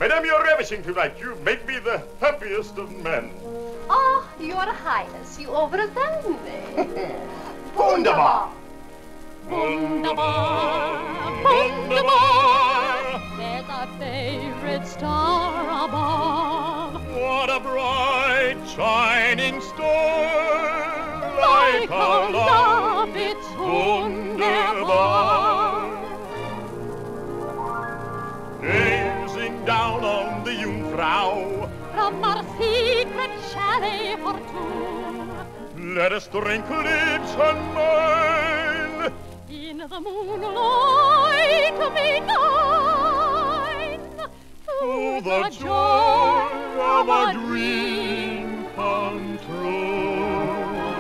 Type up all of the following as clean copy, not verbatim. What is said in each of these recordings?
Madame, you're ravishing tonight. You make me the happiest of men. Oh, Your Highness, you overwhelm me. Wunderbar! Wunderbar, Wunderbar, there's a favorite star above. What a bright, shining star, Like a love, it's wunderbar. gazing down on the Jungfrau. From our secret chalet for two, Let us drink lips unmine. in the moonlight make mine To the joy of a dream come true.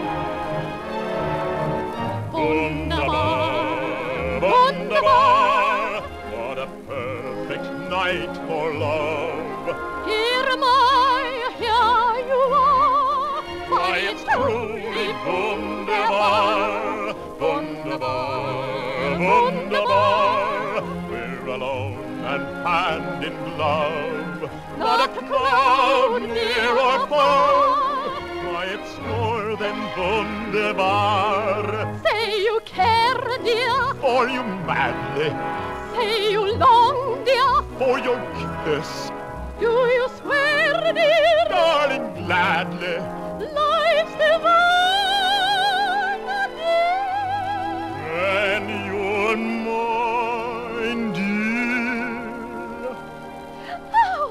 Wunderbar, Wunderbar, what a perfect night for love. here you are, Why, it's truly wunderbar, wunderbar, wunderbar. We're alone and hand in glove, not a cloud near or far. Why, it's more than wunderbar. Say you care, dear, For you madly, say you long, dear, for your kiss, do you swear, dear, darling, gladly. life's divine, dear. And you're mine, dear. Oh,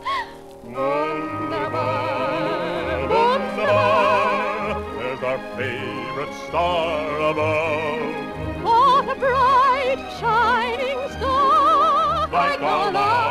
Wunderbar, wunderbar, there's our favorite star above. what a bright shining star, Like a light